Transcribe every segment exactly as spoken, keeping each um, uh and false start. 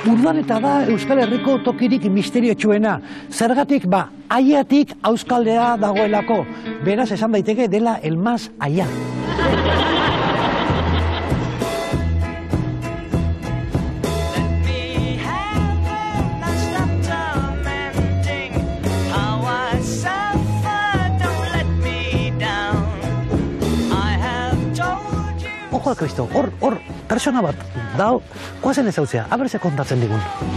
Urdaneta da Euskal Herriko tokirik misteriotsuena. Zergatik, ba, aiatik auskaldea dagoelako. Beraz, esan daiteke dela el más allá. Ojo al Cristo, hor, hor, persona bat, dao, koazen ez hautzea, aberze kontatzen digun.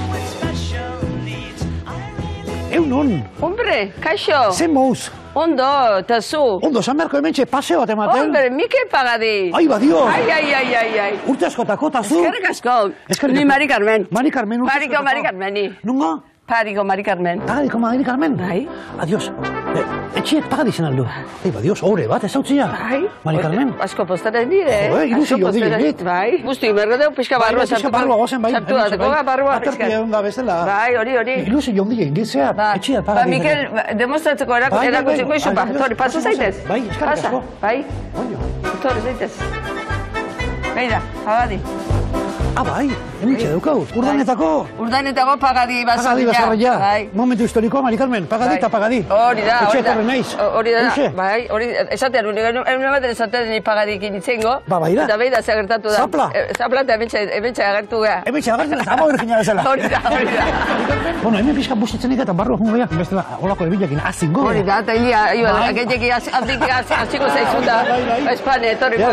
Eun hon! Hombre, kaixo! Zen mouz! Ondo, eta zu! Ondo, San Berko hementxe paseo bat ematen? Hombre, Mikel Pagadi! Ai, badio! Ai, ai, ai, ai, ai! Urte askotako, eta zu? Eskerrik asko! Ni Mari Carmen. Mari Carmen, urte Pariko Mari Carmeni. Nungo? Pariko Mari Carmen. Pariko Mari Carmen? Bai. Adios. Etxiek Pagadi zen aldu. Ei, badios, ore bat, ez hautzia? Bai. Mari Carmen? Asko postaren dire. Jo, ilusio dirit. Bai. Guzti, berrodeu pixka barrua sartu. Pixka barrua gozen, bai. Sartu dateko barrua pixka. Aterpia egon da bezala. Bai, hori, hori. Ilusio ondile, inditzea, etxiek Pagadi. Ba, Mikel, demostratzeko erakutsiko izu, ba, tori, pasa zaitez. Bai, eskarrik asko. Bai. Oio. Tori, zaitez. Beira, Pagadi. Ah, bai, hementxe daukau, urdanetako. Urdanetako Pagadi basarria. Pagadi basarria. Momentu historikoa, Mari Carmen, Pagadi eta Pagadi. Hori da, hori da. Etxe naiz. Hori da, bai, hori, esatean, egun ematen esatean ni Pagadikin itzengo. Ba, bai da. Eta behi da, ze agertatu da. Zapla. Zapla eta hementxe agertu gea. Hementxe agertu da, ama bergina bezala. Hori da, hori da. Bueno, hemen pixka bustitzenik eta barru jungo beha, bestela, holako ebilekin azingo. Hori da, eta hilia, agetxeki aziko zaizun da, Espane, etorriko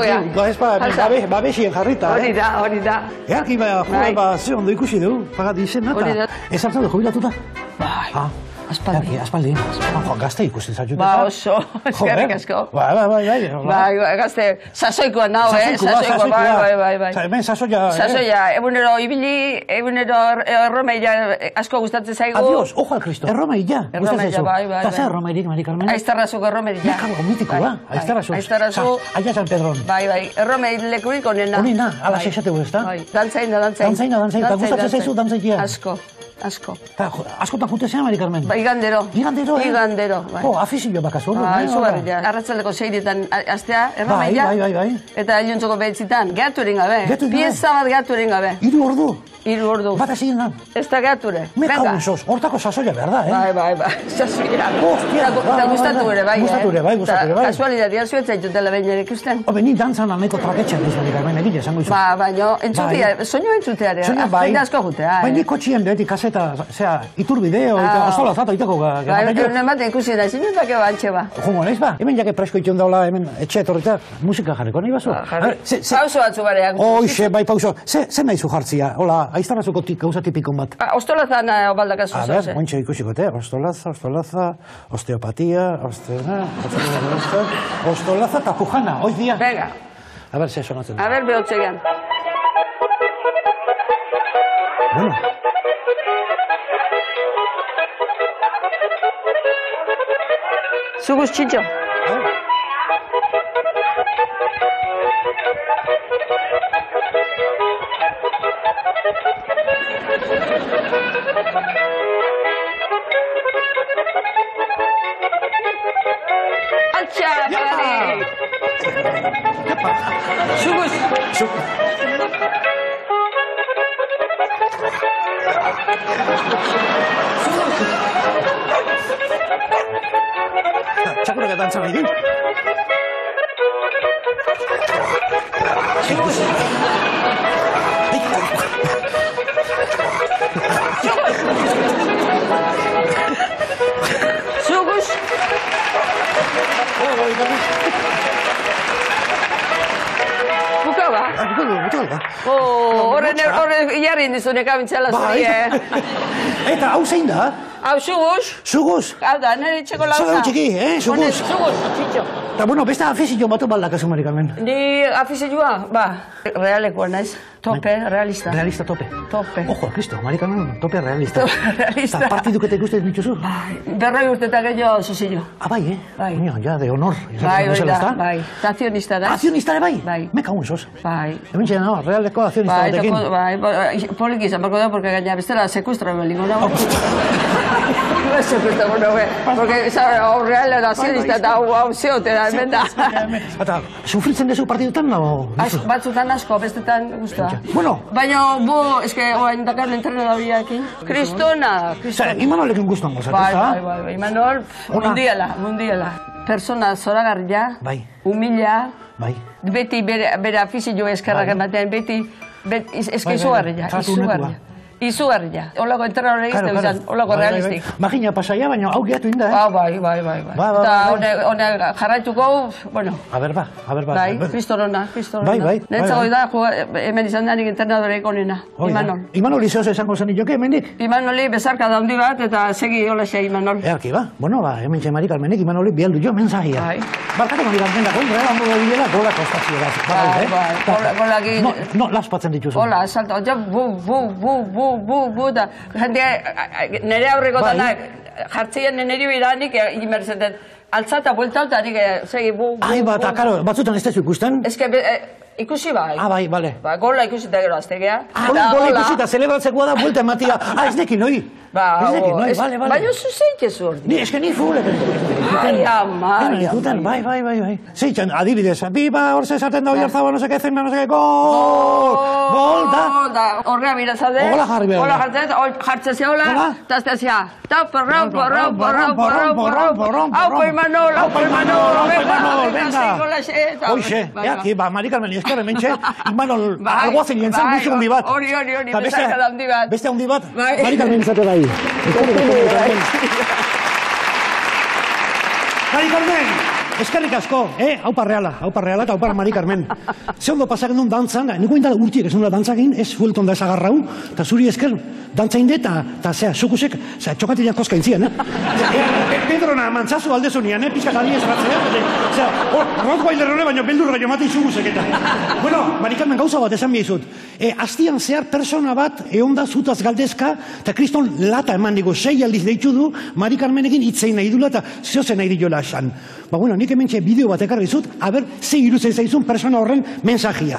gea. Babesien jarrita, Hori da, hori da. Earki ba, ze ondo ikusi dugu, Pagadi izena, eta esartzen du jubilatuta? Bai, aspaldi. Aspaldi, gazte ikusten zaitu. Ba, oso, eskerrik asko. Bai, bai, bai. Bai, gazte, sasoikoa nao, eh? Sasoikoa, bai, bai, bai. Hemen sasoia... Sasoia, egunero ibili, egunero erromeia asko gustatzen zaigu. Adios, ojo al Cristo, erromeia, gustatzen zaizu. Bai, bai, bai. Eta zer erromeirik, Mari Carmen? Aiztarrazuko erromeia. Mekabo mitiko, ba? Aiztarrazu. Aiztarrazu. Aia San Pedron. Bai, bai, erromei lekurik onena. Onena, ala sexategu ez da? Bai, dantzaina, dantzaina. Dantzaina, dantzaina, eta gustatzen zaizu dantzaikia? Asko. Asko. Askotan jute zean, Mari Carmen? Ba, igandero. Igandero, eh? Igandero, bai. Oh, afizio bakazu. Bai, zugarria. Arratzaldeko seirietan astea, erromeia. Bai, bai, bai. Eta iluntzoko behitzitan, gehatu erin gabe. Gehatu erin gabe? Pieza bat gehatu erin gabe. Iru ordu? Iru ordu. Bat ezin da? Ez da gehature. Mekaun sos, hortako sasoia behar da, eh? Bai, bai, bai, sasoia. Hostia, eta gustatu ere, bai, eh? Gustatu ere, bai, gustatu ere, bai. Kasualidadia zuetzait dutela behin ere ikusten. Obe, ni dantzan aneko traketxean duz, Mari Carmen, egile, esango izu. Ba, baina, entzutea, soinu entzuteare. Soinu, bai. Jende asko jutea, eh? Bai, ni kotxien behetik kaseta, zera, iturbideo, eta ostola zata itako. Bai, egun ematen ikusi da, zinu dake bantxe ba. Jungo, nahiz ba? Hemen jake presko itxon daula, hemen etxe etorrita, musika jarriko, nahi bazu? Pauso batzu bareak. Hoixe, bai, pauso. Ze nahi zu jartzia? Hola, aiztarrazuko gauza tipikon bat. Ostolazan obaldakazu zoze. A ber, montxe ikusiko, te? Ostolaza, ostolaza, osteopatia, ostolaza, ostolaza eta pujana, hoiz dia. Venga. A ber, ze sonatzen. A ber, behotzegan. Bueno. Zuguz txintxo. Altxa, Pagadi! Zuguz! Txakurrak dantzan nahi din. Zuguz! Zuguz! Buka ba? Buka du, buka du. Horren jarri indizunek abintzela zuri, eh? Eta hau zein da? Hau, zuguz? Zuguz? Hau da, nire txeko lauza. Zagau txiki, eh, zuguz? Zuguz, txitxo. Eta, bueno, besta afizio batu baldakazu, Mari Carmen. Ni afizioa, ba, realekoa naiz. Tope, realista. Realista tope. Tope. Ojo, Cristo, Mari Carmen, tope realista. Tope realista. Eta partiduketa ikusten dituzu? Bai, berroi urteta gehiago zuzillo. Ah, bai, eh? Bai. Oño, ja, de honor. Bai, hori da, bai. Eta azionista da. Azionista bai? Bai. Me cago en sos. Bai. Hemen txena, no, realeko azionista batekin. Bai, poliki izan, barko da, porque gaina bestela sekuestro belingo dago. No es secreto, bueno, porque horreal nazionista eta hau zeotera, hemen da. Eta, sufritzen dezu partidutan, no? Batzutan asko, bestetan guztua. Bueno. Baina, bo, eske, oain dakarren entrenadoreakin. Kristona. Imanolekin guztuan gozat, bai, bai, bai, Imanol, mundiala, mundiala. Persona zoragarria, bai. Humila, bai. Beti bere afizio eskerrak ematean, beti, eske izugarria, izugarria. Izugarria. Olako entrenadore egizte bizan, olako realistik. Magina pasaia, baina hau gehiatu inda, eh? Bai, bai, bai. Eta hone jarraituko, bueno. A ber, ba, a ber, ba. Bai, kristorona, kristorona. Bai, bai. Nentzako da, hemen izan danik entrenadore ekonena, Imanol. Imanol izoz esango zen joke, hemenik? Imanoli bezarka da handi bat, eta segi hola xe Imanol. Earki, ba. Bueno, ba, hemen txe Mari Carmenek Imanoli bialdu jo mensagia. Bai. Barkatu Mari Carmen da kontra, hango da bilela, gola kostazio da. Bai, bai, golakin. No, laspatzen dituzu. Hola, salto, ja, bu, bu, bu, bu, bu, bu, da. Nere aurrekotan da, jartzean neri biranik imerzetan. Altzata, bueltauta, nik segi bu, bu, Ai, ba, eta, karo, batzutan ez tezu ikusten? Ez que, ikusi bai. Ah, bai, bale. Ba, gola ikusi eta gero aztegea. Ah, gola ikusi eta celebratzekoa da, buelta ematia. Ah, ez nekin, noi? Ba, ez nekin, noi, bale, bale. Baina zu zeitez hor. Ni, eske ni fule. Ai, ama, ai, ama. Bai, bai, bai, bai. Zeitzen, adibidez, biba, hor zezaten da, oiarzaba, no seke, zen, no seke, gol! Gol, da! Horrea mirazade. Hola jarri behar. Hola jartzen, jartzezea hola, eta aztezea. Ta, porrau, porrau, porrau, porrau, porrau, porrau. Aupo Imanol, aupo Imanol, aupo Imanol, venga. Hoxe, eaki, ba, Mari Carmen, esker hementxe, Imanol, algoa zen jentzen, guzu handi bat. Hori, hori, hori, bezarka da handi bat. Beste handi bat, Mari Carmen izate bai. Mari Carmen, eskerrik asko, eh? Haupa reala, haupa reala eta haupa Mari Carmen. Ze ondo pasaken duen dantzan, niko indala urtiek ez nula dantzagin, ez fuelton da esagarrau, eta zuri esker dantza inde eta zea, sukusek, zea, txokatilean koska intzien, eh? Pedrona mantzazu aldezu nian, eh? Pizka gari ez batzea, zea, hor, Rottweilerrone baino beldurra jomaten sukusek eta. Bueno, Mari Carmen, gauza bat esan bihizut. Astian zehar persona bat eonda zutaz galdezka, eta kriston lata eman digu, sei aldiz deitu du, Mari Carmenekin hitzein nahi dula eta zehozen nahi diola esan. Ba, bueno, nik hemen bideo bat ekarri zut, haber, ze irutzen zaizun persona horren mensagia.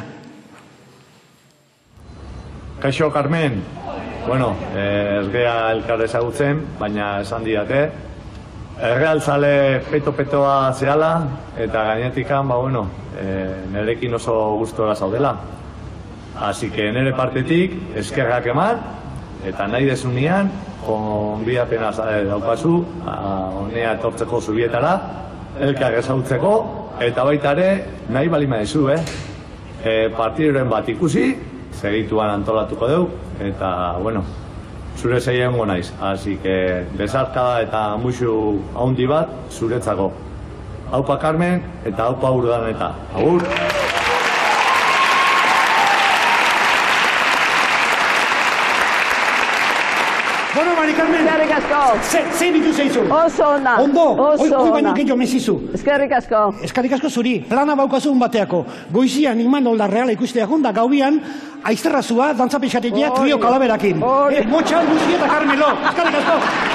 Kaixo, Carmen. Bueno, ez gea elkar ezagutzen, baina esan diate. Errealtzale peto-petoa zehala, eta gainetikan, ba, bueno, nerekin oso gustora zaudela. Así que nere partetik, eskerrak eman, eta nahi desunean, konbidapena daukazu, honea etortzeko zubietara, elkar ezagutzeko, eta baita ere, nahi balima dezu, eh? Partiduren bat ikusi, segituan antolatuko deu, eta, bueno, zure zeien naiz. Así que, besarkada eta muixu haundi bat, zuretzako. Haupa Carmen, eta haupa Urdaneta. Agur! Bueno, Mari Carmen, eskerrik asko. Ze ditu zeizu? Oso ona. Ondo, oso hoi baino ona. kenjo mezizu. Eskerrik asko. Eskerrik asko zuri, plana baukazun bateako. Goizian Imanol da reala ikusteak da gaubian, aizterrazua, dantzapixategia, trio kalaberakin. Hori. Motxal, Luzi eta Carmelo. Eskerrik asko.